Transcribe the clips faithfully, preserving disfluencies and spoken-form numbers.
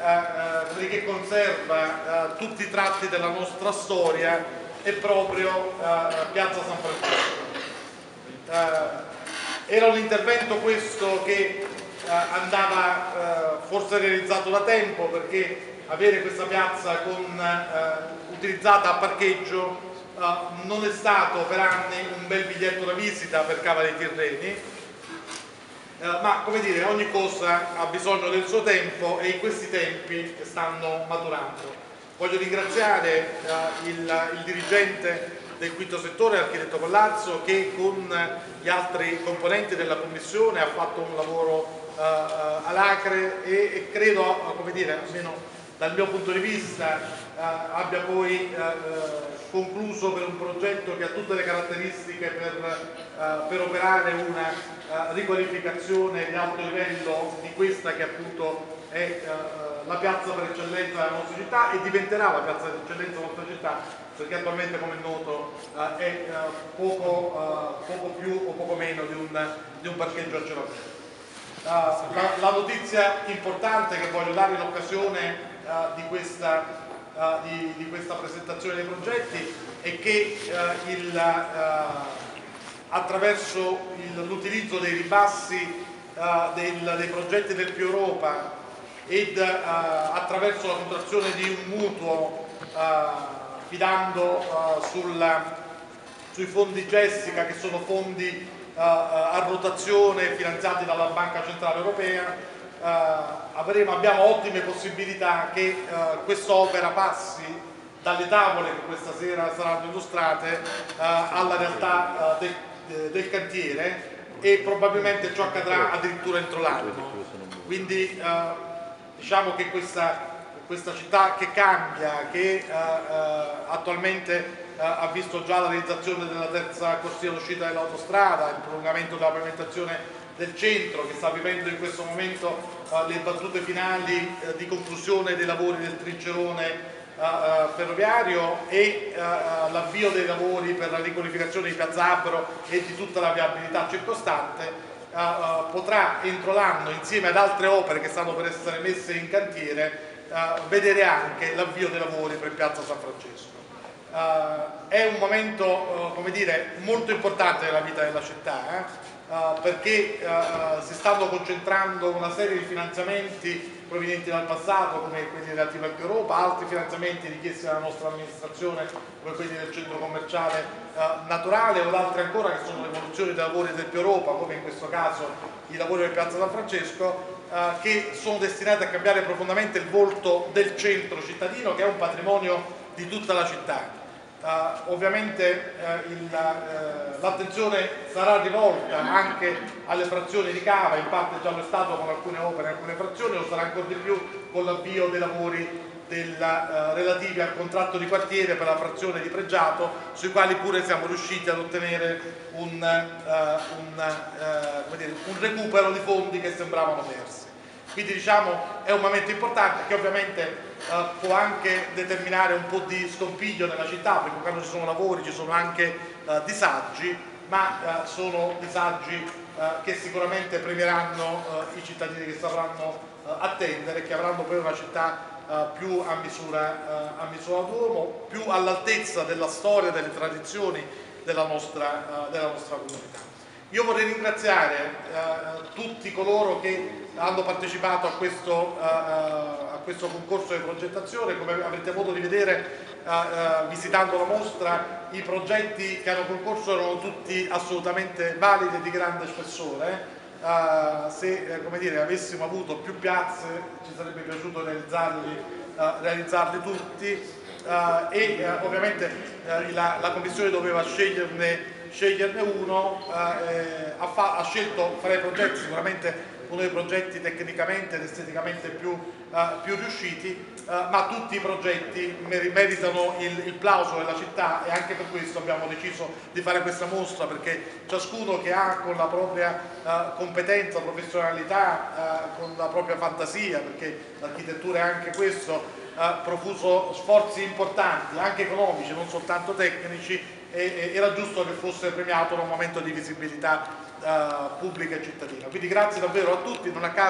eh, che conserva eh, tutti i tratti della nostra storia è proprio eh, Piazza San Francesco. Eh, era un intervento questo che eh, andava eh, forse realizzato da tempo, perché avere questa piazza con, eh, utilizzata a parcheggio eh, non è stato per anni un bel biglietto da visita per Cava dei Tirreni. Uh, ma come dire, ogni cosa ha bisogno del suo tempo e in questi tempi stanno maturando. Voglio ringraziare uh, il, il dirigente del quinto settore, l'architetto Collazzo, che con gli altri componenti della commissione ha fatto un lavoro uh, uh, alacre e, e credo, uh, come dire, almeno dal mio punto di vista, uh, abbia poi uh, concluso per un progetto che ha tutte le caratteristiche per, uh, per operare una Uh, riqualificazione di alto livello di questa che appunto è uh, la piazza per eccellenza della nostra città e diventerà la piazza per eccellenza della nostra città, perché attualmente, come è noto, uh, è uh, poco, uh, poco più o poco meno di un, di un parcheggio a cielo aperto. Uh, la, la notizia importante che voglio dare in occasione uh, di, questa, uh, di, di questa presentazione dei progetti è che uh, il uh, attraverso l'utilizzo dei ribassi uh, del, dei progetti del Più Europa ed uh, attraverso la contrazione di un mutuo uh, fidando uh, sulla, sui fondi Jessica, che sono fondi uh, a rotazione finanziati dalla Banca Centrale Europea, uh, avremo, abbiamo ottime possibilità che uh, quest'opera passi dalle tavole che questa sera saranno illustrate uh, alla realtà uh, del del cantiere, e probabilmente ciò accadrà addirittura entro l'anno. Quindi eh, diciamo che questa, questa città che cambia, che eh, eh, attualmente eh, ha visto già la realizzazione della terza corsia d'uscita dell'autostrada, il prolungamento della pavimentazione del centro, che sta vivendo in questo momento eh, le battute finali eh, di conclusione dei lavori del trincerone Uh, uh, ferroviario e uh, l'avvio dei lavori per la riqualificazione di Piazza Abbero e di tutta la viabilità circostante, uh, uh, potrà entro l'anno, insieme ad altre opere che stanno per essere messe in cantiere, uh, vedere anche l'avvio dei lavori per Piazza San Francesco. Uh, è un momento, uh, come dire, molto importante nella vita della città, eh? Uh, perché uh, si stanno concentrando una serie di finanziamenti provenienti dal passato, come quelli relativi al Più Europa, altri finanziamenti richiesti dalla nostra amministrazione, come quelli del centro commerciale uh, naturale, o altri ancora che sono l'evoluzione dei lavori del Più Europa, come in questo caso i lavori del Piazza San Francesco, uh, che sono destinati a cambiare profondamente il volto del centro cittadino, che è un patrimonio di tutta la città. Uh, ovviamente uh, uh, l'attenzione sarà rivolta anche alle frazioni di Cava, in parte già lo è stato con alcune opere e alcune frazioni, lo sarà ancora di più con l'avvio dei lavori della, uh, relativi al contratto di quartiere per la frazione di Pregiato, sui quali pure siamo riusciti ad ottenere un, uh, un, uh, come dire, un recupero di fondi che sembravano persi. Quindi diciamo è un momento importante che ovviamente Uh, può anche determinare un po' di scompiglio nella città, perché quando ci sono lavori ci sono anche uh, disagi, ma uh, sono disagi uh, che sicuramente premieranno uh, i cittadini che sapranno uh, attendere e che avranno poi una città uh, più a misura, uh, a misura d'uomo, più all'altezza della storia e delle tradizioni della nostra, uh, della nostra comunità. Io vorrei ringraziare uh, tutti coloro che hanno partecipato a questo, uh, a questo concorso di progettazione. Come avrete modo di vedere uh, uh, visitando la mostra, i progetti che hanno concorso erano tutti assolutamente validi e di grande spessore. Uh, se eh, come dire, avessimo avuto più piazze ci sarebbe piaciuto realizzarli, uh, realizzarli tutti uh, e uh, ovviamente uh, la, la Commissione doveva sceglierne sceglierne uno, eh, ha, fa, ha scelto fare progetti, sicuramente uno dei progetti tecnicamente ed esteticamente più, eh, più riusciti, eh, ma tutti i progetti meritano il, il plauso della città, e anche per questo abbiamo deciso di fare questa mostra, perché ciascuno che ha con la propria eh, competenza, professionalità, eh, con la propria fantasia, perché l'architettura è anche questo, ha profuso sforzi importanti, anche economici, non soltanto tecnici, e era giusto che fosse premiato in un momento di visibilità uh, pubblica e cittadina. Quindi grazie davvero a tutti, non a caso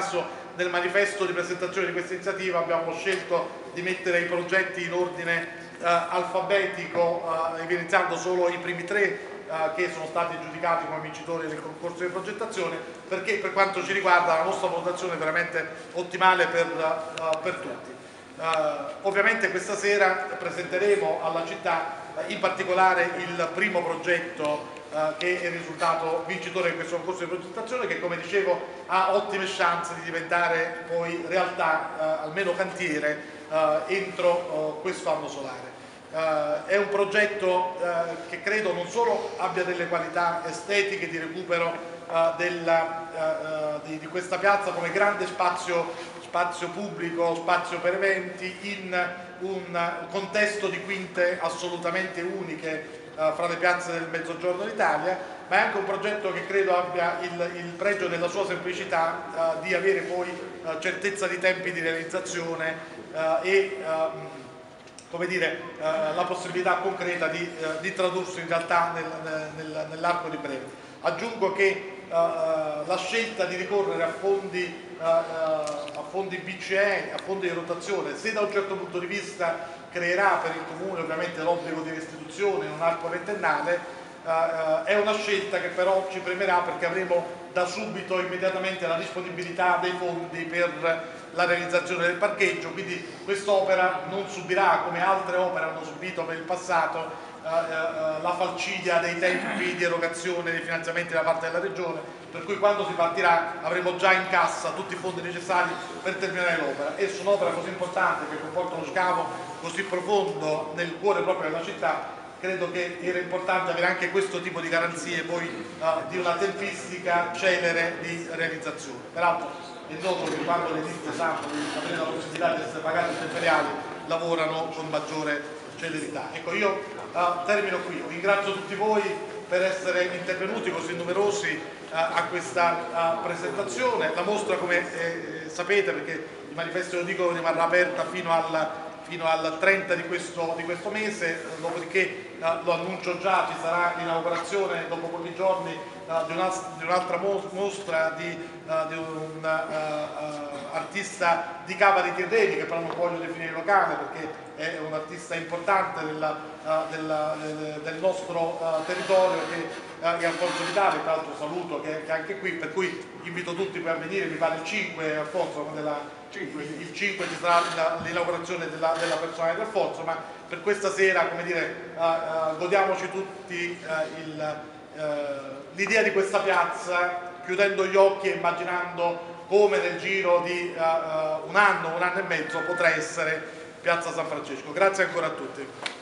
nel manifesto di presentazione di questa iniziativa abbiamo scelto di mettere i progetti in ordine eh, alfabetico, eh, evidenziando solo i primi tre eh, che sono stati giudicati come vincitori del concorso di progettazione, perché per quanto ci riguarda la nostra valutazione è veramente ottimale per, eh, per tutti. Eh, ovviamente questa sera presenteremo alla città in particolare il primo progetto eh, che è il risultato vincitore di questo concorso di progettazione, che come dicevo ha ottime chance di diventare poi realtà, eh, almeno cantiere, eh, entro eh, questo anno solare. Uh, è un progetto uh, che credo non solo abbia delle qualità estetiche di recupero uh, della, uh, uh, di, di questa piazza come grande spazio, spazio pubblico, spazio per eventi in un contesto di quinte assolutamente uniche uh, fra le piazze del Mezzogiorno d'Italia, ma è anche un progetto che credo abbia il, il pregio della sua semplicità uh, di avere poi uh, certezza di tempi di realizzazione uh, e uh, come dire, eh, la possibilità concreta di, eh, di tradursi in realtà nel, nel, nell'arco di breve. Aggiungo che eh, la scelta di ricorrere a fondi, eh, a fondi B C E, a fondi di rotazione, se da un certo punto di vista creerà per il Comune ovviamente l'obbligo di restituzione in un arco ventennale, eh, è una scelta che però ci premerà perché avremo da subito immediatamente la disponibilità dei fondi per la realizzazione del parcheggio, quindi quest'opera non subirà, come altre opere hanno subito per il passato, eh, eh, la falcidia dei tempi di erogazione dei finanziamenti da parte della Regione, per cui quando si partirà avremo già in cassa tutti i fondi necessari per terminare l'opera, e su un'opera così importante che comporta uno scavo così profondo nel cuore proprio della città, credo che era importante avere anche questo tipo di garanzie poi uh, di una tempistica celere di realizzazione. Peraltro è noto che quando le ditte sanno di avere la possibilità di essere pagate in temporali lavorano con maggiore celerità. Ecco, io uh, termino qui, ringrazio tutti voi per essere intervenuti così numerosi uh, a questa uh, presentazione. La mostra, come eh, sapete, perché il manifesto lo dico, rimarrà aperta fino al fino al trenta di questo, di questo mese, dopodiché eh, lo annuncio già, ci sarà l'inaugurazione dopo pochi giorni eh, di un'altra mostra di, eh, di un uh, artista di Cava di Tirreni, che però non voglio definire locale perché è un artista importante della, uh, della, del nostro uh, territorio, che uh, è Alfonso Vitale, tra l'altro saluto che, che è anche qui, per cui invito tutti poi a venire, mi pare il cinque, Alfonso, della, il cinque ci sarà l'inaugurazione della, della personale di Alfonso, ma per questa sera, come dire, uh, uh, godiamoci tutti uh, l'idea uh, di questa piazza, chiudendo gli occhi e immaginando come nel giro di uh, uh, un anno, un anno e mezzo potrà essere Piazza San Francesco. Grazie ancora a tutti.